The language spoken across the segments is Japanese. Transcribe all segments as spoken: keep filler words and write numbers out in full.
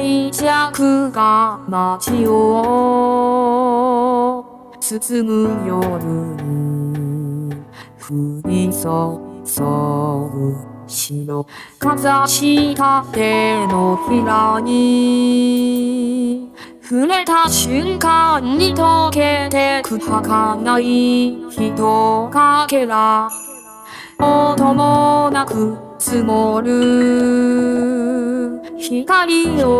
静寂が街を包む夜に降り注ぐ白かざした手のひらに触れた瞬間に溶けてく儚い人影が音もなく積もる光を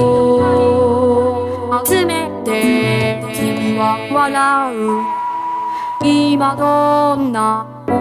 集めて君は笑う今どんな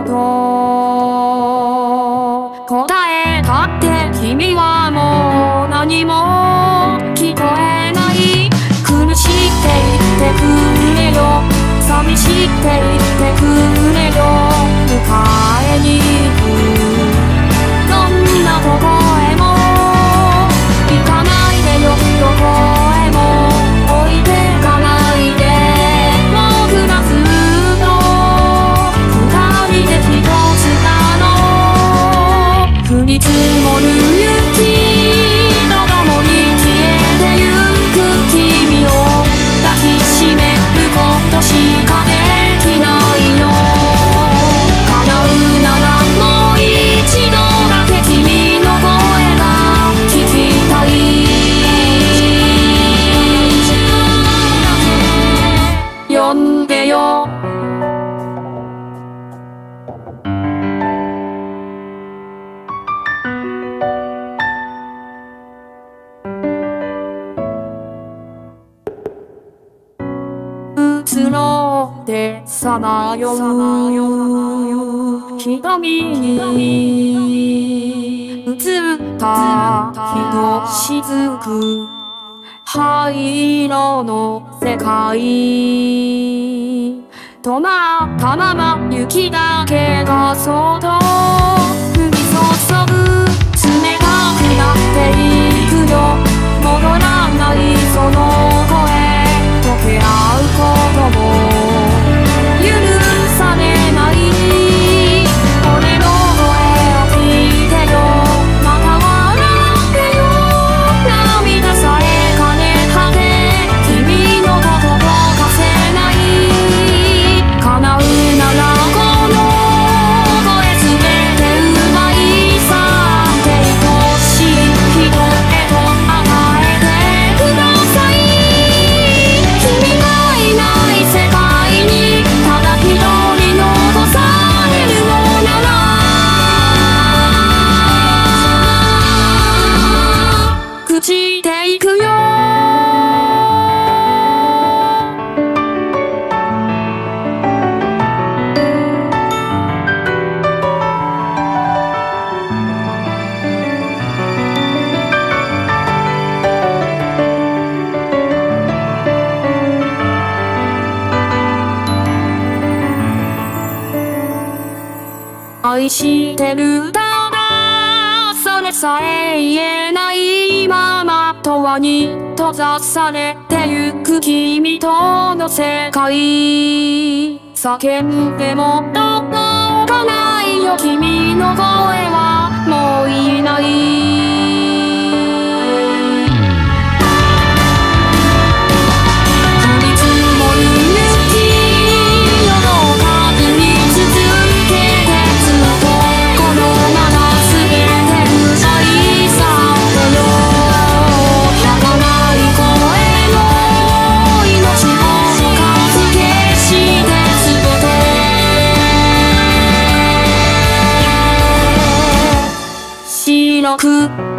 音答えたって君はもう何も聞こえない苦しって言ってくれよ寂しって言ってくれよ迎えに行くどんなとこへも行かないでよどこへも置いてかないで僕らずっと二人で一つなの降り積もる雪とともに消えてゆく君を抱きしめることしかできないの叶うならもう一度だけ君の声が聞きたい呼んでよ移ろってさまよう瞳に映ったひとしずく灰色の世界止まったまま雪だけがそっと降り注ぐ冷たくなっていくよ戻らないその声溶け合うことも許されない俺の声を聞いてよまた笑ってよ涙さえ枯れ果て君のこととかせない叶うならこの声すべてうまいさって愛しい人へと与えてください君がいない世界にただ一人残されるのなら朽ちていくよ愛してるただそれさえ言えないまま永遠に閉ざされてゆく君との世界叫んでもどこかないよ君の声はもういない白く